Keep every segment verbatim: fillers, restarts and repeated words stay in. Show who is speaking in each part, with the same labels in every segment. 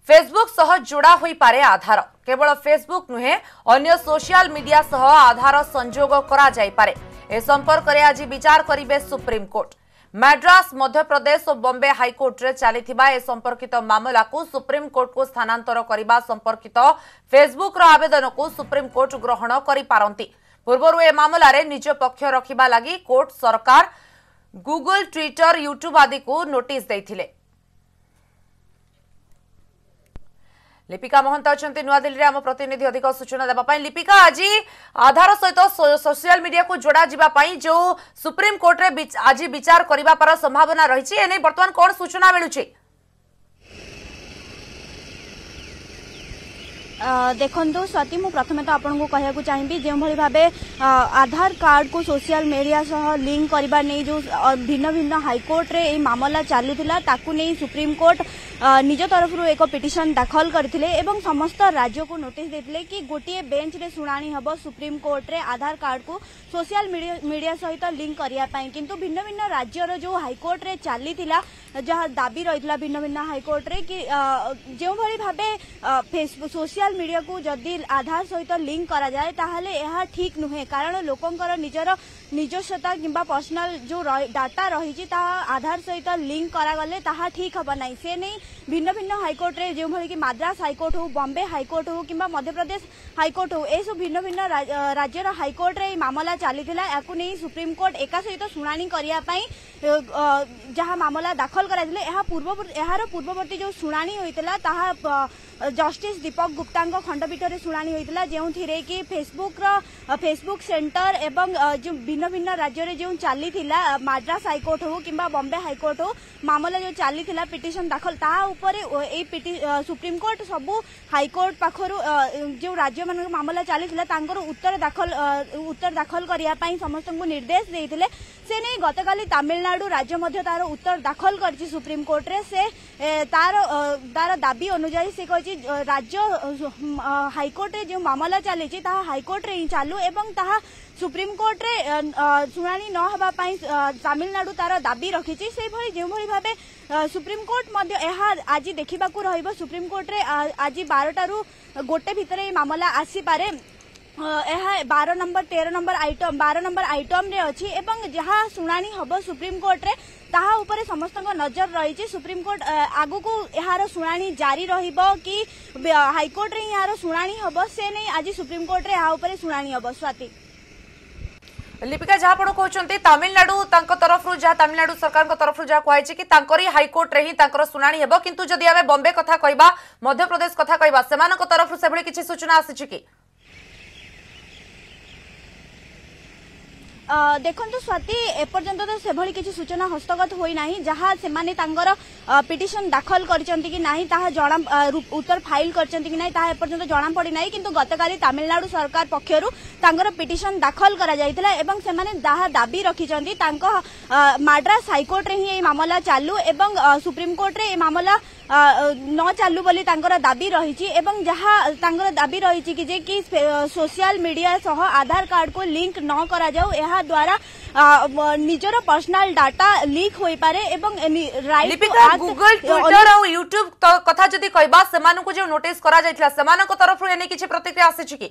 Speaker 1: Facebook सह जोड़ा होई पारे आधार केवल फेसबुक नुहे अन्य सोशल मीडिया सह आधार संजोग करा जाई पारे। ए संपर्क रे आज विचार करिवे सुप्रीम कोर्ट। मद्रास मध्य प्रदेश और बॉम्बे हाईकोर्ट रे चलीथिबा ए संपर्कित मामला को सुप्रीम कोर्ट को स्थानांतर करबा संपर्कित फेसबुक रो आवेदन को सुप्रीम कोर्ट ग्रहण करि पारंती। पूर्वरु ए मामला रे निज पक्ष रखिबा लागि कोर्ट सरकार गूगल, ट्विटर, यूट्यूब आदि को नोटिस देथिले। लिपिका महंत अच्छा नुआदिल्ली आम प्रतिनिधि अधिक सूचना देवाई। लिपिका, आज आधार सहित सोशल मीडिया को जोड़ा जावाई जो सुप्रीम कोर्ट रे आज विचार करने पर संभावना रही है, बर्तमान कौन सूचना मिलूँ?
Speaker 2: देखो स्वाति, मु प्रथम तो आपन को कहया चाहिए जो भली भाबे आधार कार्ड को सोशल मीडिया सह लिंक करबा नै जो भिन्न भिन्न हाईकोर्ट रे ए मामला चालुथिला ताकू नै सुप्रीम कोर्ट निज तरफ एक पिटिशन दाखल करथिले एवं समस्त राज्य को नोटिस देथिले कि गोटे बेंच रे सुनानी हबो सुप्रीम कोर्ट रे आधार कार्ड को सोशल मीडिया सहित लिंक करिया पई। किंतु भिन्न भिन्न राज्य रो जो हाईकोर्ट रे चालीथिला जहाँ दाबी रही भिन्न भिन्न हाईकोर्ट रे कि जो भली भाबे फेसबुक सोशल मीडिया को जदि आधार सहित लिंक करा जाए ताहले यह ठीक नुहे, कारण लोकंकर निजर निजस्वता किंबा पर्सनल जो डाटा रही आधार सहित लिंक करा गले ताहा ठीक हबा नै। से नहीं भिन्न भिन्न हाईकोर्ट रे जो भली कि मद्रास हाईकोर्ट हो, बॉम्बे हाईकोर्ट हो किंबा मध्य प्रदेश हाईकोर्ट हो, ए सब भिन्न भिन्न राज्यर हाईकोर्ट रे मामला चलीथिला। याकू नै सुप्रीम कोर्ट एका सहित सुनानी करिया पई जहाँ मामला दाखल कराइथिले एहा पूर्व एहार पूर्ववर्ती जो सुनानी होइतिला ताहा जस्टिस दीपक गुप्ता खंडपीठ रे सुनानी होइतिला, जेउ थिरे कि फेसबुक रो फेसबुक सेंटर एवं जो भिन्न भिन्न राज्य रे जो चलीथिला मद्रास हाईकोर्ट हो किंबा बॉम्बे हाईकोर्ट हो मामला जो चलीथिला पिटिशन दाखल ता उपरे ए सुप्रीम कोर्ट सबु हाईकोर्ट पाखरु जो राज्य मान मामला चलीथिला तांकर उत्तर दाखल उत्तर दाखल करिया पई समस्त को निर्देश देइथिले। से नहीं गतकाली तमिलनाडु राज्य मध्य तार उत्तर दाखल करछि सुप्रीम कोर्ट रे। से तार तार दाबी अनुसार से कहि राज्य हाईकोर्ट रे जो मामला चली हाईकोर्ट रे ही चालू एवं ताहा सुप्रीम कोर्ट रे सुनानी न हबा पई तमिलनाडु तार दाबी रखिछि। से भली जे भली भाबे सुप्रीम कोर्ट मध्य एहा आज देखिबा को रहइबो सुप्रीम कोर्ट रे आज बारटा रु गोटे भितरे मामला आसी पारे। यह बारह नंबर तेरह नंबर आइटम बारह नंबर आइटम रे अछि एवं जहाँ सुनानी हबो सुप्रीम कोर्ट रे ताहा ऊपर समस्त नजर रही। सुप्रीम कोर्ट आगु को यार सुनानी जारी रहिबो कि हाईकोर्ट रे यार सुनानी हबो, से नहीं आज सुप्रीम कोर्ट रे या ऊपर सुनानी हबो। स्वाति,
Speaker 1: लिपिका, जहाँ आपण कहते तमिलनाडु तरफ जहाँ तमिलनाडु सरकार तरफ जहाँ कहुई कि तांकरी हाईकोर्ट रे ही तांकर सुनानी हेबो, किंतु जदि आमे बॉम्बे कथा कहबा मध्य प्रदेश कथा कहबा सेमानक तरफ से भली किछि सूचना आसी कि?
Speaker 2: देखो स्वाति, एपर्यंत तो से भली किसी सूचना हस्तगत होई नाही। जहाँ से माने तांगर पिटिशन दाखल करचंती कि नाही ताहा जणा उत्तर फाइल करचंती कि नाही ताहा एपर्यंत जणा पड़ी नाही। किंतु गतकाली तमिलनाडु सरकार पक्षरु तांगर पिटिशन दाखल करा जायतिला एवं से माने दाहा दाबी रखिचंती तांको मद्रास हाईकोर्ट रे ही ए मामला चालू एवं सुप्रीम कोर्ट रे ए मामला न चालू बोली तांकर दाबी रही एवं जहाँ तांकर दाबी रही कि जे कि सोशल मीडिया सह आधार कार्ड को लिंक न करा जाऊ, यह द्वारा निजर पर्सनल डाटा लीक होई पारे एवं राइट
Speaker 1: टू गूगल, ट्विटर और यूट्यूब कथा जदि कहबा सेमानु को जो नोटिस करा जायतिला सेमानक तरफ एने किछि प्रतिक्रिया आसी कि?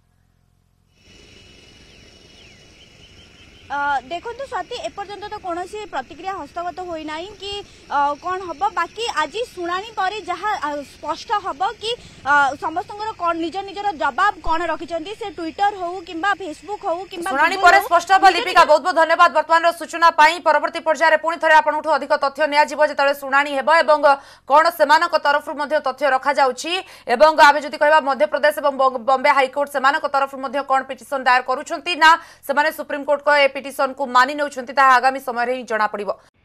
Speaker 2: देखो तो स्वाति, एपर्यंत तो कौन सी प्रतिक्रिया हस्तगत होई नाही कि कौन हम। बाकी आज सुनानी पर जहाँ स्पष्ट हम कि समस्त निज निजर जवाब कौन रखिंट से ट्विटर हो किंबा फेसबुक हो किंबा
Speaker 1: सुनानी पर स्पष्ट हम। लिपिका, बहुत बहुत धन्यवाद बर्तमान सूचना पाई। परवर्ती पर्यायर पुणी थे आपंठू अधिक तथ्य नियाजिबो जेतले सुनानी हेबो एवं कौन सेमानक तरफ मध्य तथ्य रखा जाउछि एवं आमे जदि कहबा मध्य प्रदेश एवं बॉम्बे हाईकोर्ट सेमानक तरफ मध्य कौन पिटिशन दायर करूछंती ना सेमाने सुप्रीम कोर्ट को पिटिशन को मानि नउछंती ता आगामी समय रे ही जणा पड़िबो।